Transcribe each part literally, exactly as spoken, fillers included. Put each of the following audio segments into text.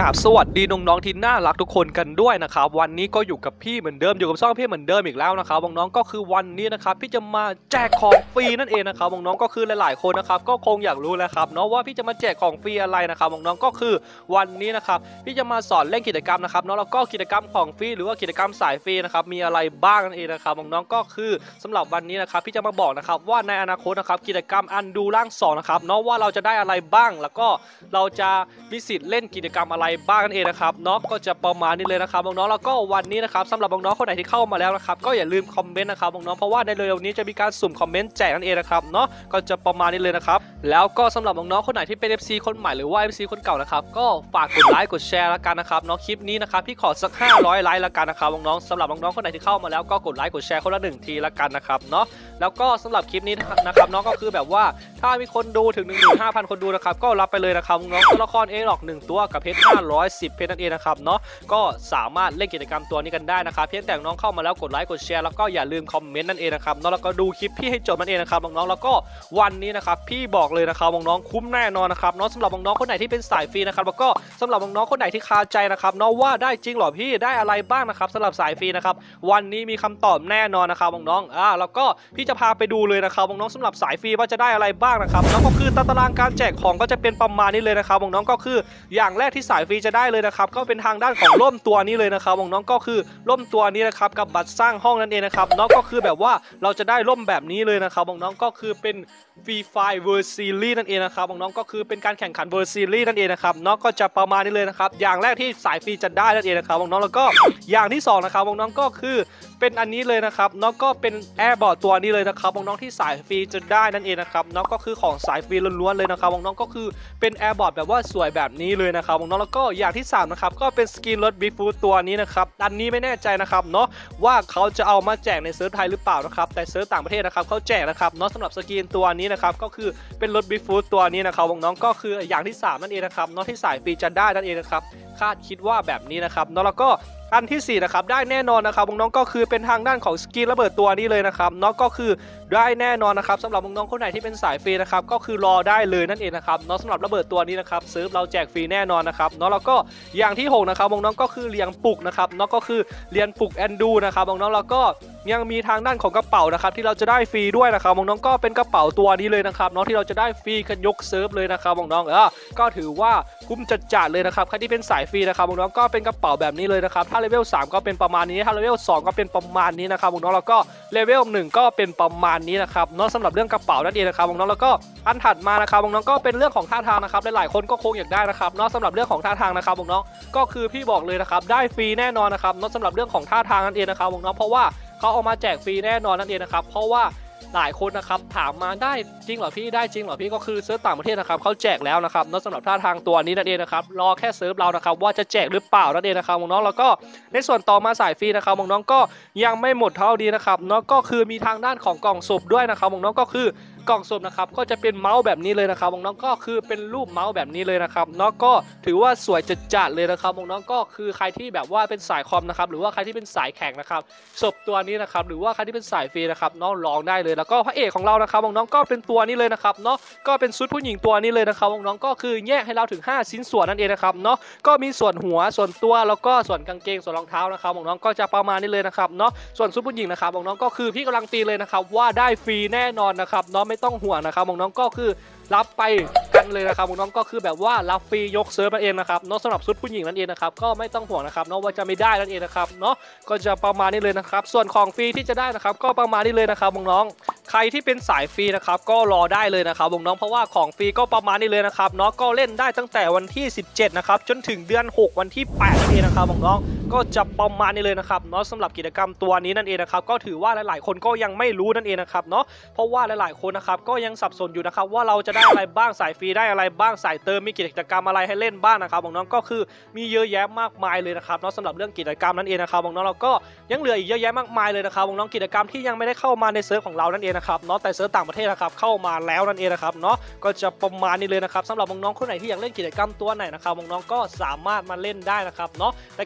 ราบสวัสดีน้องๆที่น่ารักทุกคนกันด้วยนะครับวันนี้ก็อยู่กับพี่เหมือนเดิมอยู่กับช่องพี่เหมือนเดิมอีกแล้วนะครับน้องๆก็คือวันนี้นะครับพี่จะมาแจกของฟรีนั่นเองนะครับน้องๆก็คือหลายๆคนนะครับก็คงอยากรู้แล้วครับเนาะว่าพี่จะมาแจกของฟรีอะไรนะครับน้องๆก็คือวันนี้นะครับพี่จะมาสอนเล่นกิจกรรมนะครับเนาะแล้วก็กิจกรรมของฟรีหรือว่ากิจกรรมสายฟรีนะครับมีอะไรบ้างนั่นเองนะครับน้องๆก็คือสำหรับวันนี้นะครับพี่จะมาบอกนะครับว่าในอนาคตนะครับกิจกรรมอันดูร่างสองนะครับเนาะว่าเราจะได้อะไรบ้างแล้วก็เราจะมีสิทธิ์เล่นกิจกรรมอะไรบ้างนั่นเองนะครับเนาะก็จะประมาณนี้เลยนะครับน้องๆแล้วก็วันนี้นะครับสำหรับน้องๆคนไหนที่เข้ามาแล้วนะครับก็อย่าลืมคอมเมนต์นะครับน้องๆเพราะว่าในเร็วๆนี้จะมีการสุ่มคอมเมนต์แจกนั่นเองนะครับเนาะก็จะประมาณนี้เลยนะครับแล้วก็สำหรับน้องๆคนไหนที่เป็น เอฟ ซี คนใหม่หรือว่า เอฟ ซี คนเก่านะครับก็ฝากกดไลค์กดแชร์แล้วกันนะครับเนาะคลิปนี้นะครับพี่ขอสักห้าร้อยไลค์แล้วกันนะครับน้องๆสำหรับน้องๆคนไหนที่เข้ามาแล้วก็กดไลค์กดแชร์คนละหนึ่งทีแล้วกันนะครับเนาะแล้วก็สำหรับคลิปนี้นะครับน้องก็คือแบบว่าถ้ามีคนดูถึง หนึ่งหมื่นห้าพัน คนดูนะครับก็รับไปเลยนะครับน้องตัวละครเอหลอกหนึ่งตัวกับเพชรห้าร้อยสิบเพชรนั่นเองนะครับเนาะก็สามารถเล่นกิจกรรมตัวนี้กันได้นะครับเพียงแต่น้องเข้ามาแล้วกดไลค์กดแชร์แล้วก็อย่าลืมคอมเมนต์นั่นเองนะครับน้องแล้วก็ดูคลิปพี่ให้จบนั่นเองนะครับน้องๆแล้วก็วันนี้นะครับพี่บอกเลยนะครับน้องๆคุ้มแน่นอนนะครับเนาะสำหรับน้องๆคนไหนที่เป็นสายฟรีนะครับแล้วก็สำหรับน้องๆคนไหนที่คาใจนะครับเนาะว่าได้จริงหรอพี่ได้อะไรบ้างนะครับสำหรับสายฟรีนะครับวันนี้มีคำตอบแน่นอนนะครับน้องๆอ่าแล้วก็พี่จะพาไปดูเลยนะครับน้องๆสำหรับสายฟรีว่าจะได้อะไรบ้างนะครับน้องก็คือตารางการแจกของก็จะเป็นประมาณนี้เลยนะครับน้องๆก็คืออย่างแรกที่สายฟรีจะได้เลยนะครับก็เป็นทางด้านของร่มตัวนี้เลยนะครับน้องๆก็คือร่มตัวนี้นะครับกับบัตรสร้างห้องนั่นเองนะครับน้องก็คือแบบว่าเราจะได้ร่มแบบนี้เลยนะครับน้องๆก็คือเป็นฟรีไฟล์เวอร์ซีรีส์นั่นเองนะครับน้องๆก็คือเป็นการแข่งขันเวอร์ซีรีส์นั่นเองนะครับน้องก็จะประมาณนี้เลยนะครับอย่างแรกที่สายฟรีจะได้นั่นเองนะครับน้องๆแล้วก็อย่างที่สองนะครับน้องๆก็คือเป็นอันนี้เลยนะครับน้องก็เป็นแอร์บอร์ดตัวนี้เลยนะครับน้องๆที่สายฟรีจะได้นั่นเองนะครับน้องก็คือของสายฟรีล้วนๆเลยนะครับน้องๆก็คือเป็นแอร์บอร์ดแบบว่าสวยแบบนี้เลยนะครับน้องๆแล้วก็อย่างที่สามนะครับก็เป็นสกินรถบิ๊กฟูดตัวนี้นะครับอันนี้ไม่แน่ใจนะครับเนาะว่าเขาจะเอามาแจกในเซิร์ฟไทยหรือเปล่านะครับแต่เซิร์ฟต่างประเทศนะครับเขาแจกนะครับเนาะสำหรับสกินตัวนี้นะครับก็คือเป็นรถบิ๊กฟูดตัวนี้นะครับน้องๆก็คืออย่างที่สามนั่นเองนะครับเนาะที่สายฟรีจะได้นั่นเองนะครับคาดคิดว่าแบบนี้นะครับเนาะแล้วก็อันที่สี่นะครับได้แน่นอนนะครับน้องๆก็คือเป็นทางด้านของสกินระเบิดตัวนี้เลยนะครับเนาะก็คือได้แน่นอนนะครับสำหรับน้องๆคนไหนที่เป็นสายฟรีนะครับก็คือรอได้เลยนั่นเองนะครับเนาะสำหรับระเบิดตัวนี้นะครับเซิร์ฟเราแจกฟรีแน่นอนนะครับเนาะแล้วก็อย่างที่หกนะครับน้องๆก็คือเลี้ยงปลุกนะครับเนาะก็คือเลี้ยงปลุกแอนดูนะครับน้องๆแล้วก็ยังมีทางด้านของกระเป๋านะครับที่เราจะได้ฟรีด้วยนะครับน้องๆก็เป็นกระเป๋าตัวนี้เลยนะครับเนาะที่เราจะได้ฟรีกันยกเซิร์ฟเลยนะครับน้องๆเออก็ถือว่าคุ้มจัดๆเลยนะครับใครที่เป็นสายฟรีนะครับน้องๆก็เป็นกระเป๋าแบบนี้เลยนะครับถ้าเลเวลสามก็เป็นประมาณนี้ถ้าเลเวลสองก็เป็นประมาณนี้นะครับน้องๆแล้วก็เลเวลหนึ่งก็เป็นประมาณนี้นะครับเนาะสำหรับเรื่องกระเป๋านั่นเองนะครับน้องๆแล้วก็อันถัดมานะครับน้องๆก็เป็นเรื่องของท่าทางนะครับหลายๆคนก็คงอยากได้นะครับเนาะสำหรับเรื่องของท่าทางนะครับน้องๆก็คือพี่บอกเลยนะครับได้ฟรีแน่นอนนะครับเนาะสำหรับเรื่องของท่าทางนั่นเองนะครับน้องๆเพราะว่าเขาเอามาแจกฟรีแน่นอนนั่นเองนะครับเพราะว่าหลายคนนะครับถามมาได้จริงเหรอพี่ได้จริงเหรอพี่ก็คือเซิร์ฟต่างประเทศนะครับเขาแจกแล้วนะครับสำหรับท่าทางตัวนี้นั่นเองนะครับรอแค่เซิร์ฟเรานะครับว่าจะแจกหรือเปล่านั่นเองนะครับน้องๆแล้วก็ในส่วนต่อมาสายฟรีนะครับน้องๆก็ยังไม่หมดเท่านี้นะครับน้องก็คือมีทางด้านของกล่องศพด้วยนะครับน้องๆก็คือกล่องศพนะครับก็จะเป็นเมาส์แบบนี้เลยนะครับน้องๆก็คือเป็นรูปเมาส์แบบนี้เลยนะครับน้องก็ถือว่าสวยจัดๆเลยนะครับน้องๆก็คือใครที่แบบว่าเป็นสายคอมนะครับหรือว่าใครที่เป็นสายแข่งนะครับศพตัวนี้นะครับหรือว่าใครที่เป็นสายฟรีนะครับน้องลองได้เลยแล้วก็พระเอกของเรานะครับน้องๆก็เป็นตัวนี้เลยนะครับเนาะก็เป็นชุดผู้หญิงตัวนี้เลยนะครับน้องๆก็คือแยกให้เราถึงห้าชิ้นส่วนนั่นเองนะครับเนาะก็มีส่วนหัวส่วนตัวแล้วก็ส่วนกางเกงส่วนรองเท้านะครับน้องๆก็จะประมาณนี้เลยนะครับเนาะส่วนชุดผู้หญิงนะครับน้องๆก็คือพี่กำลังตีเลยนะครับว่าได้ฟรีแน่นอนนะครับเนาะไม่ต้องห่วงนะครับน้องๆก็คือรับไปกันเลยนะครับน้องๆก็คือแบบว่ารับฟรียกเซิร์ฟนั่นเองนะครับเนาะสำหรับชุดผู้หญิงนั่นเองนะครับก็ไม่ต้องห่วงนะครับเนาะว่าจะไม่ได้นั่นเองนะครับเนาะก็จะประมาณนี้เลยนะครับส่วนของฟรีที่จะได้นะครับก็ประมาณนี้เลยนะครับน้องๆใครที่เป็นสายฟรีนะครับก็รอได้เลยนะครับน้องๆเพราะว่าของฟรีก็ประมาณนี้เลยนะครับเนาะก็เล่นได้ตั้งแต่วันที่สิบเจ็ดนะครับจนถึงเดือนหกวันที่แปดนั่นเองนะครับน้องๆก็จะประมาณนี้เลยนะครับเนาะสำหรับกิจกรรมตัวนี้นั่นเองนะครับก็ถือว่าหลายๆคนก็ยังไม่รู้นั่นเองนะครับเนาะเพราะว่าหลายๆคนนะครับก็ยังสับสนอยู่นะครับว่าเราจะได้อะไรบ้างสายฟรีได้อะไรบ้างสายเติมมีกิจกรรมอะไรให้เล่นบ้างนะครับน้องๆก็คือมีเยอะแยะมากมายเลยนะครับเนาะสำหรับเรื่องกิจกรรมนั่นเองนะครับน้องๆเราก็ยังเหลืออีกเยอะแยะมากมายเลยนะครับน้องๆกิจกรรมที่ยังไม่ได้เข้ามาในเซิร์ฟของเรานั่นเองนะครับเนาะแต่เซิร์ฟต่างประเทศนะครับเข้ามาแล้วนั่นเองนะครับเนาะก็จะประมาณนี้เลยนะครับสำหรับน้องๆคนไหนที่อยากเล่นกิจกรรมตัวไหนนะครับน้องๆก็สามารถมาเล่นได้นะครับเนาะแต่กิจกรรม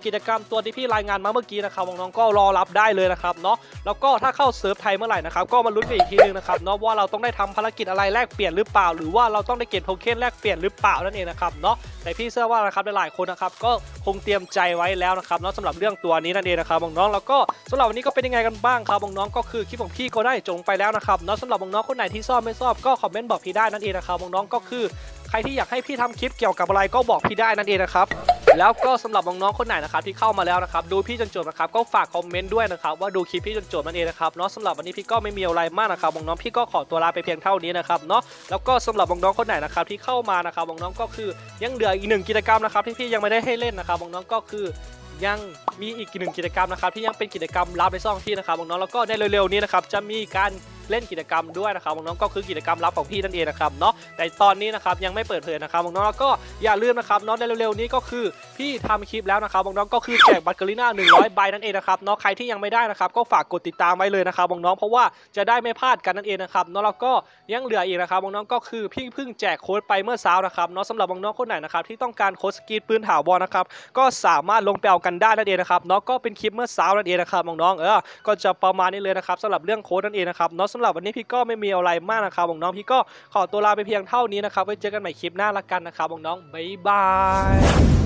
ตัวที่พี่รายงานมาเมื่อกี้นะครับน้องๆก็รอรับได้เลยนะครับเนาะแล้วก็ถ้าเข้าเซิร์ฟไทยเมื่อไหร่นะครับก็มาลุ้นกันอีกทีนึงนะครับเนาะว่าเราต้องได้ทำภารกิจอะไรแลกเปลี่ยนหรือเปล่าหรือว่าเราต้องได้เก็บโทเค็นแลกเปลี่ยนหรือเปล่านั่นเองนะครับเนาะแต่พี่เชื่อว่านะครับหลายๆคนนะครับก็คงเตรียมใจไว้แล้วนะครับเนาะสำหรับเรื่องตัวนี้นั่นเองนะครับน้องๆแล้วก็สำหรับวันนี้ก็เป็นยังไงกันบ้างครับน้องๆก็คือคลิปของพี่ก็ได้จงไปแล้วนะครับเนาะสำหรับน้องๆคนไหนที่ชอบไม่ชอบก็คอมเมนต์บอกพี่ได้นั่นเองนะครับน้องๆก็คือใครที่อยากให้พี่ทำคลิปเกี่ยวกับอะไรก็บอกพี่ได้นั่นเองนะครับแล้วก็สำหรับน้องๆคนไหนนะครับที่เข้ามาแล้วนะครับดูพี่จนจบนะครับก็ฝากคอมเมนต์ด้วยนะครับว่าดูคลิปพี่จนจบนั่นเองนะครับเนาะสำหรับวันนี้พี่ก็ไม่มีอะไรมากนะครับน้องๆพี่ก็ขอตัวลาไปเพียงเท่านี้นะครับเนาะแล้วก็สำหรับน้องๆคนไหนนะครับที่เข้ามานะครับน้องๆก็คือยังเหลืออีกหนึ่งกิจกรรมนะครับที่พี่ยังไม่ได้ให้เล่นนะครับน้องๆก็คือยังมีอีกหนึ่งกิจกรรมนะครับที่ยังเป็นกิจกรรมลับในช่องพี่นะครับน้องๆแล้วก็ในเร็วๆนี้นะครับจะมีการเล่นกิจกรรมด้วยนะครับน้องๆก็คือกิจกรรมลับของพี่นั่นเองนะครับเนาะแต่ตอนนี้นะครับยังไม่เปิดเผยนะครับน้องๆแล้วก็อย่าลืมนะครับเนาะในเร็วๆนี้ก็คือพี่ทำคลิปแล้วนะครับน้องๆก็คือแจกบัตรกาลิน่าหนึ่งร้อยใบนั่นเองนะครับเนาะใครที่ยังไม่ได้นะครับก็ฝากกดติดตามไว้เลยนะครับน้องๆเพราะว่าจะได้ไม่พลาดกันนั่นเองนะครับเนาะแล้วก็ยังเหลืออีกนะครับน้องๆก็คือพี่เพิ่งแจกโค้ดไปเมื่อเช้านะครับเนาะสำหรับน้องๆคนไหนนะครับที่ต้องการโค้ดสกีปืนถาวรนะครับก็สามารถลงไปเอากันได้นั่นเองนะครับเนาะก็เป็นคลิปเมื่อเช้านั่นเองนะครับน้องๆเออก็จะประมาณนี้เลยนะครับสำหรับเรื่องโค้ดนั่นเองนะครับเนาะสำหรับวันนี้พี่ก็ไม่มีอะไรมากนะครับน้องๆพี่ก็ขอตัวลาไปเพียงเท่านี้นะครับไว้เจอกันใหม่คลิปหน้าละกันนะครับน้องๆบ๊ายบาย